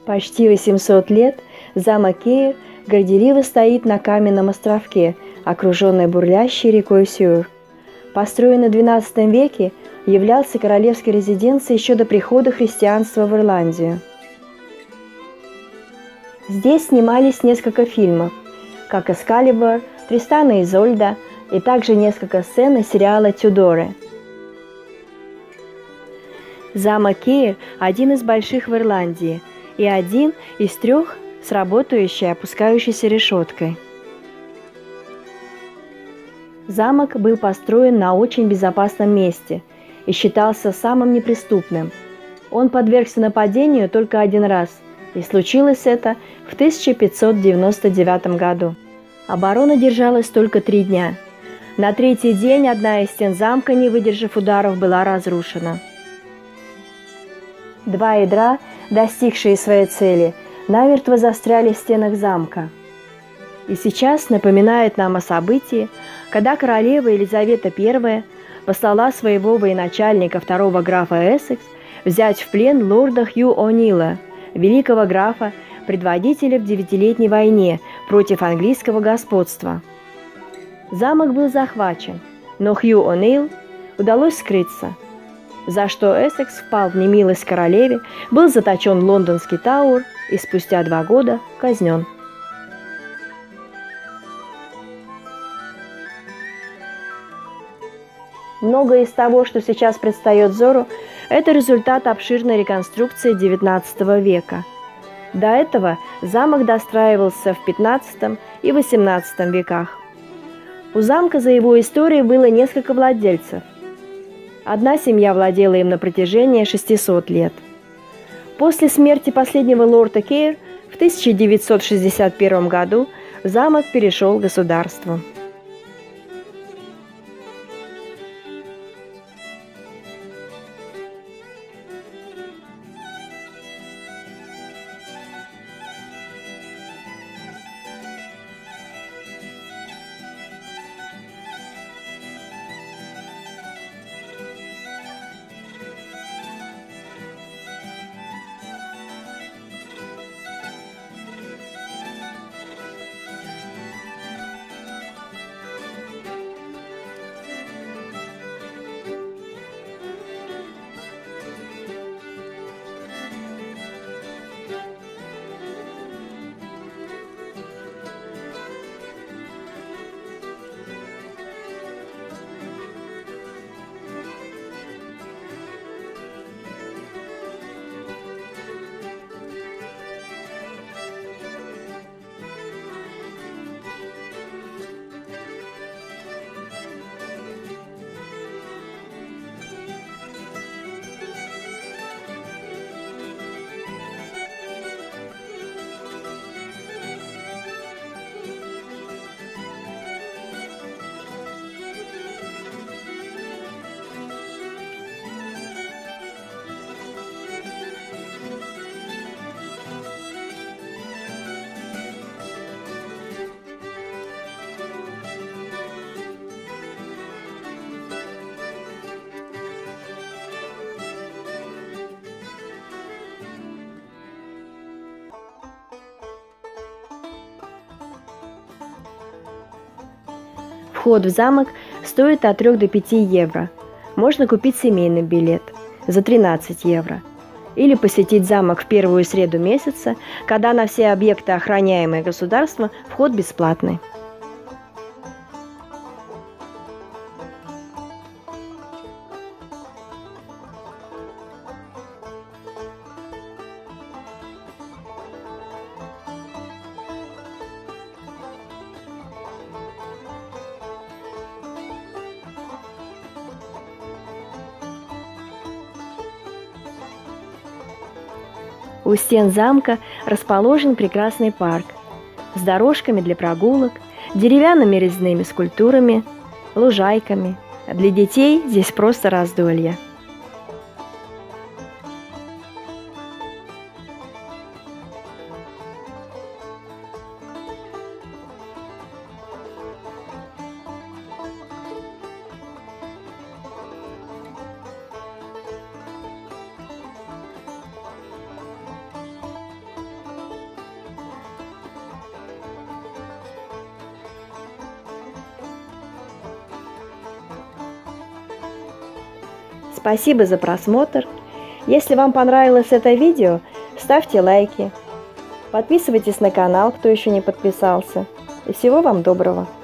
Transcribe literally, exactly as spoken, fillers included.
Почти восемьсот лет замок Кеир горделиво стоит на каменном островке, окруженный бурлящей рекой Сюр. Построенный в двенадцатом веке, являлся королевской резиденцией еще до прихода христианства в Ирландию. Здесь снимались несколько фильмов, как «Эскалибур», «Тристан и Изольда», и также несколько сцен из сериала «Тюдоры». Замок Кеир – один из больших в Ирландии и один из трех с работающей опускающейся решеткой. Замок был построен на очень безопасном месте и считался самым неприступным. Он подвергся нападению только один раз, и случилось это в тысяча пятьсот девяносто девятом году. Оборона держалась только три дня. На третий день одна из стен замка, не выдержав ударов, была разрушена. Два ядра, достигшие своей цели, намертво застряли в стенах замка. И сейчас напоминает нам о событии, когда королева Елизавета Первая послала своего военачальника, второго графа Эссекс, взять в плен лорда Хью О'Нила, великого графа, предводителя в девятилетней войне против английского господства. Замок был захвачен, но Хью О'Нил удалось скрыться, за что Эссекс впал в немилость королеве, был заточен в лондонский Тауэр и спустя два года казнен. Многое из того, что сейчас предстает взору, это результат обширной реконструкции девятнадцатого века. До этого замок достраивался в пятнадцатом и восемнадцатом веках. У замка за его историей было несколько владельцев. Одна семья владела им на протяжении шестисот лет. После смерти последнего лорда Кеир в тысяча девятьсот шестьдесят первом году замок перешел государству. Вход в замок стоит от трёх до пяти евро. Можно купить семейный билет за тринадцать евро. Или посетить замок в первую среду месяца, когда на все объекты, охраняемые государством, вход бесплатный. У стен замка расположен прекрасный парк с дорожками для прогулок, деревянными резными скульптурами, лужайками. Для детей здесь просто раздолье. Спасибо за просмотр. Если вам понравилось это видео, ставьте лайки. Подписывайтесь на канал, кто еще не подписался. И всего вам доброго!